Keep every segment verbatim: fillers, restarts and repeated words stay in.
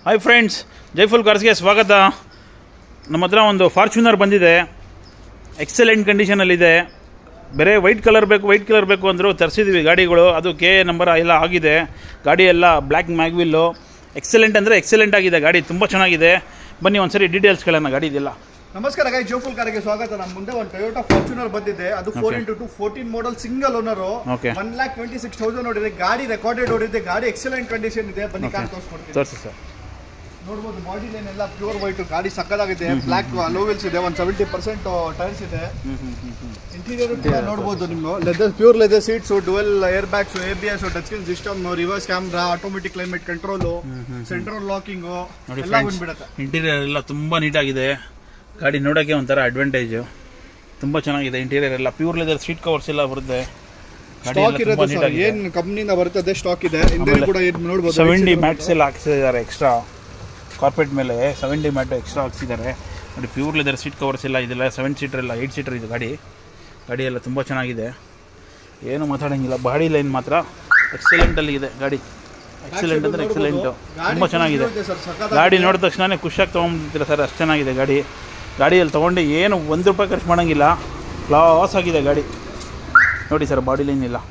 Hi friends, ಜೈಫುಲ್ ಕಾರ್ಸ್ಗೆ ಸ್ವಾಗತ. ನಮ್ಮ ಹತ್ರ ಒಂದು ಫಾರ್ಚುನರ್ ಬಂದಿದೆ. ಎಕ್ಸಲೆಂಟ್ ಕಂಡೀಷನಲ್ಲಿದೆ. ಬೇರೆ ವೈಟ್ ಕಲರ್ ಬೇಕು ವೈಟ್ ಕಲರ್ ಬೇಕು ಅಂದರೂ ತರಿಸಿದ್ವಿ ಗಾಡಿಗಳು. ಅದು ಕೆ ನಂಬರ್ ಎಲ್ಲ ಆಗಿದೆ. ಗಾಡಿ ಎಲ್ಲ ಬ್ಲ್ಯಾಕ್ ಮ್ಯಾಗ್ವಿಲ್ಲು. ಎಕ್ಸಲೆಂಟ್ ಅಂದರೆ ಎಕ್ಸಲೆಂಟ್ ಆಗಿದೆ ಗಾಡಿ, ತುಂಬ ಚೆನ್ನಾಗಿದೆ. ಬನ್ನಿ ಒಂದ್ಸರಿ ಡೀಟೇಲ್ಸ್ ಕೇಳೋಣ ಗಾಡಿದೆಲ್ಲ. ನಮಸ್ಕಾರ ಗೈ, ಜೈಫುಲ್ ಕಾರ್ಗೆ ಸ್ವಾಗತ. ನಮ್ಮ ಮುಂದೆ ಒಂದು ಟೊಯೋಟಾ ಫಾರ್ಚುನರ್ ಬಂದಿದೆ. ಅದು four into two fourteen model single owner. One lakh twenty six thousand ನೋಡಿದೆ. ಗಾಡಿ ರೆಕಾರ್ಡೆಡ್ ಓಡಿದೆ. ಗಾಡಿ ಎಕ್ಸಲೆಂಟ್ ಕಂಡೀಷನ್ ಇದೆ. ಬನ್ನಿ ಕಾರ್ ತೋರಿಸ್ಕೊಡ್ತೀನಿ. ತೋರಿಸಿ ಸರ್. ನೋಡ್ಬೋದು ಬಾಡಿ ಲೈನ್ ಎಲ್ಲ ಪ್ಯೂರ್ ವೈಟ್. ಗಾಡಿ ಸಕ್ಕದಾಗಿದೆ. ಬ್ಲ್ಯಾಕ್ ಲೋವೆಲ್ಸ್ ಇದೆ. ಒಂದು ಸೆವೆಂಟಿ ಪರ್ಸೆಂಟ್ ಟೈರ್ಸ್ ಇದೆ. ಇಂಟೀರಿಯರ್ ನೋಡ್ಬೋದು. ನಿಮ್ಮ leather pure leather seats, dual air bags, A B S, touch screen system, reverse camera, automatic climate control, central locking ಎಲ್ಲ ಬಂದ್ಬಿಡುತ್ತೆ. ಇಂಟೀರಿಯರ್ ಎಲ್ಲ ತುಂಬ ನೀಟಾಗಿದೆ. ಗಾಡಿ ನೋಡೋಕ್ಕೆ ಒಂಥರ ಅಡ್ವಾಂಟೇಜು. ತುಂಬ ಚೆನ್ನಾಗಿದೆ. ಇಂಟೀರಿಯರ್ ಎಲ್ಲ ಪ್ಯೂರ್ ಲೆದರ್ ಸೀಟ್ ಕವರ್ಸ್ ಎಲ್ಲ ಬರುತ್ತೆ. ಸ್ಟಾಕ್ ಇರುತ್ತೆ ಸರ್, ಏನು ಕಂಪ್ನಿಯಿಂದ ಬರುತ್ತೆ ಸ್ಟಾಕ್ ಇದೆ. ಹಿಂದೆ ಕೂಡ ನೋಡ್ಬೋದು ಸೆವೆಂಟಿ ಮ್ಯಾಟ್ಸ್ ಎಲ್ಲ ಹಾಕ್ಸಿದ್ದಾರೆ. ಎಕ್ಸ್ಟ್ರಾ ಕಾರ್ಪೆಟ್ ಮೇಲೆ ಸೆವೆಂಟಿ ಮ್ಯಾಟ್ ಎಕ್ಸ್ಟ್ರಾ ಹಾಕ್ಸಿದ್ದಾರೆ ನೋಡಿ. ಪ್ಯೂರ್ ಲೆದರ್ ಸೀಟ್ ಕವರ್ಸ್ ಎಲ್ಲ ಇದೆಲ್ಲ. ಸೆವೆನ್ ಸೀಟರ್ ಎಲ್ಲ ಏಯ್ಟ್ ಸೀಟರ್ ಇದು ಗಾಡಿ. ಗಾಡಿ ಎಲ್ಲ ತುಂಬ ಚೆನ್ನಾಗಿದೆ, ಏನು ಮಾತಾಡೋಂಗಿಲ್ಲ. ಬಾಡಿ ಲೈನ್ ಮಾತ್ರ ಎಕ್ಸಲೆಂಟಲ್ಲಿ ಇದೆ ಗಾಡಿ. ಎಕ್ಸಲೆಂಟ್ ಅಂದರೆ ಎಕ್ಸಲೆಂಟು, ತುಂಬ ಚೆನ್ನಾಗಿದೆ. ಗಾಡಿ ನೋಡಿದ ತಕ್ಷಣ ಖುಷಿಯಾಗಿ ತೊಗೊಂಡ್ಬಿಡ್ತೀರ ಸರ್, ಅಷ್ಟು ಚೆನ್ನಾಗಿದೆ ಗಾಡಿ. ಗಾಡಿಯಲ್ಲಿ ತೊಗೊಂಡು ಏನು ಒಂದು ರೂಪಾಯಿ ಖರ್ಚು ಮಾಡೋಂಗಿಲ್ಲ. ಕ್ಲಾಸ್ ಆಗಿದೆ ಗಾಡಿ ನೋಡಿ ಸರ್. ಬಾಡಿ ಲೈನ್ ಇಲ್ಲ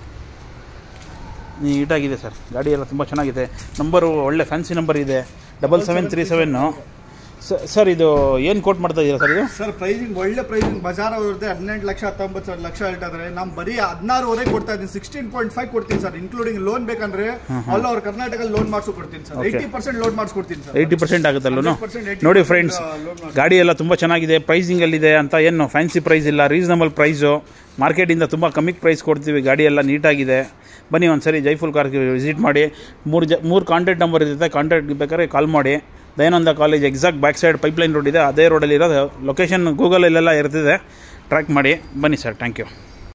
ನೀಟಾಗಿದೆ ಸರ್. ಗಾಡಿ ಎಲ್ಲ ತುಂಬ ಚೆನ್ನಾಗಿದೆ. ನಂಬರು ಒಳ್ಳೆ ಫ್ಯಾನ್ಸಿ ನಂಬರ್ ಇದೆ, double seven three seven. Sir ಇದು ಏನು ಕೋಟ್ ಮಾಡ್ತಾ ಇದ್ದೀರಾ ಸರ್? ಇದು ಸರ್ ಪ್ರೈಸಿಂಗ್ ಒಳ್ಳೆ ಪ್ರೈಸಿಂಗ್. ಬಜಾರ್ ಅವ್ರದ್ದೇ ಹದಿನೆಂಟು ಲಕ್ಷ ಹತ್ತೊಂಬತ್ತು ಸಾವಿರ ಲಕ್ಷ ಹೇಳ್ತಾರೆ. ನಾವು ಬರೀ ಹದಿನಾರುವರೆಗೆ ಕೊಡ್ತಾ ಇದ್ದೀನಿ. ಸಿಕ್ಸ್ಟೀನ್ ಪಾಯಿಂಟ್ ಫೈವ್ ಕೊಡ್ತೀನಿ ಸರ್, ಇನ್ಕ್ಲೂಡಿಂಗ್ ಲೋನ್ ಬೇಕಂದ್ರೆ ಆಲ್ ಓವರ್ ಕರ್ನಾಟಕ ಲೋನ್ ಮಾಡಿಸು ಕೊಡ್ತೀನಿ ಸರ್. ಏಯ್ಟಿ ಪರ್ಸೆಂಟ್ ಲೋನ್ ಮಾಡಿಸ್ಕೊಡ್ತೀನಿ ಸರ್. ಏಯ್ಟಿ ಪರ್ಸೆಂಟ್ ಆಗುತ್ತಲ್ಲೂ ನೋಡಿ ಫ್ರೆಂಡ್ಸ್. ಗಾಡಿ ಎಲ್ಲ ತುಂಬ ಚೆನ್ನಾಗಿದೆ. ಪ್ರೈಸಿಂಗಲ್ಲಿದೆ ಅಂತ ಏನು ಫ್ಯಾನ್ಸಿ ಪ್ರೈಸ್ ಇಲ್ಲ, ರೀಸನಬಲ್ ಪ್ರೈಸು. ಮಾರ್ಕೆಟಿಂದ ತುಂಬ ಕಮ್ಮಿ ಪ್ರೈಸ್ ಕೊಡ್ತೀವಿ. ಗಾಡಿ ಎಲ್ಲ ನೀಟಾಗಿದೆ. ಬನ್ನಿ ಒಂದು ಸರಿ ಜೈಫುಲ್ ಕಾರ್ಗೆ ವಿಸಿಟ್ ಮಾಡಿ. ಮೂರು ಜ ಮೂರು ಕಾಂಟ್ಯಾಕ್ಟ್ ನಂಬರ್ ಇರುತ್ತೆ. ಕಾಂಟ್ಯಾಕ್ಟ್ ಬೇಕಾದ್ರೆ ಕಾಲ್ ಮಾಡಿ. Dayananda college exact back side pipeline road ಇದೆ. ಅದೇ ರೋಡಲ್ಲಿ ಇರೋದು. ಲೊಕೇಶನ್ ಗೂಗಲಲ್ಲೆಲ್ಲ ಇರ್ತಿದೆ, ಟ್ರ್ಯಾಕ್ ಮಾಡಿ. ಬನ್ನಿ ಸರ್, ಥ್ಯಾಂಕ್ ಯು.